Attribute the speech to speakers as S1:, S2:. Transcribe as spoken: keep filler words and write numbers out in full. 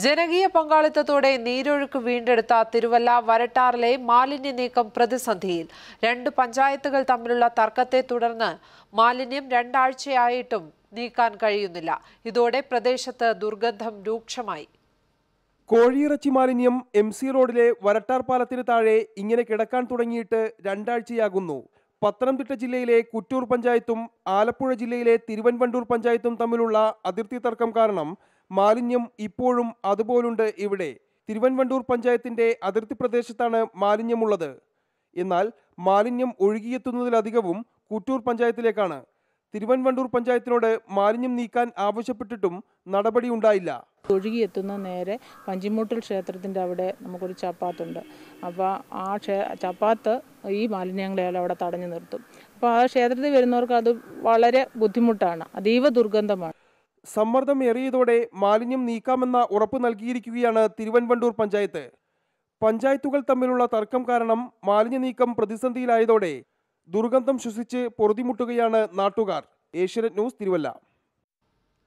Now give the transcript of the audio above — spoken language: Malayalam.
S1: ജനകീയ പങ്കാളിത്തത്തോടെ നീരൊഴുക്ക് വീണ്ടെടുത്ത തിരുവല്ല വരട്ടാറിലെ മാലിന്യ നീക്കം പ്രതിസന്ധിയിൽ രണ്ട് പഞ്ചായത്തുകൾ തമ്മിലുള്ള തർക്കത്തെ തുടർന്ന് മാലിന്യം രണ്ടാഴ്ചയായിട്ടും നീക്കാൻ കഴിയുന്നില്ല. ഇതോടെ പ്രദേശത്ത് ദുർഗന്ധം രൂക്ഷമായി.
S2: കോഴിയിറച്ചി മാലിന്യം എം സി റോഡിലെ വരട്ടാർ പാലത്തിന് താഴെ ഇങ്ങനെ കിടക്കാൻ തുടങ്ങിയിട്ട് രണ്ടാഴ്ചയാകുന്നു. പത്തനംതിട്ട ജില്ലയിലെ കുറ്റൂർ പഞ്ചായത്തും ആലപ്പുഴ ജില്ലയിലെ തിരുവൻവണ്ടൂർ പഞ്ചായത്തും തമ്മിലുള്ള അതിർത്തി തർക്കം കാരണം മാലിന്യം ഇപ്പോഴും അതുപോലുണ്ട് ഇവിടെ. തിരുവൻവണ്ടൂർ പഞ്ചായത്തിന്റെ അതിർത്തി പ്രദേശത്താണ് മാലിന്യമുള്ളത്. എന്നാൽ മാലിന്യം ഒഴുകിയെത്തുന്നതിലധികവും കുറ്റൂർ പഞ്ചായത്തിലേക്കാണ്. തിരുവൻവണ്ടൂർ പഞ്ചായത്തിനോട് മാലിന്യം നീക്കാൻ ആവശ്യപ്പെട്ടിട്ടും നടപടി ഉണ്ടായില്ല.
S3: ഒഴുകിയെത്തുന്ന നേരെ പഞ്ചിമൂട്ടിൽ ക്ഷേത്രത്തിൻ്റെ അവിടെ നമുക്കൊരു ചപ്പാത്തുണ്ട്. അപ്പോൾ ആ ക്ഷേ ചപ്പാത്ത് ഈ മാലിന്യങ്ങളെല്ലാം അവിടെ തടഞ്ഞു നിർത്തും. അപ്പോൾ ആ ക്ഷേത്രത്തിൽ വരുന്നവർക്ക് അത് വളരെ ബുദ്ധിമുട്ടാണ്, അതീവ ദുർഗന്ധമാണ്.
S2: സമ്മർദ്ദം ഏറിയതോടെ മാലിന്യം നീക്കാമെന്ന ഉറപ്പ് നൽകിയിരിക്കുകയാണ് തിരുവൻവണ്ടൂർ പഞ്ചായത്ത്. പഞ്ചായത്തുകൾ തമ്മിലുള്ള തർക്കം കാരണം മാലിന്യ നീക്കം പ്രതിസന്ധിയിലായതോടെ ദുർഗന്ധം ശ്വസിച്ച് പൊറുതിമുട്ടുകയാണ് നാട്ടുകാർ. ഏഷ്യാനെറ്റ് ന്യൂസ്, തിരുവല്ല.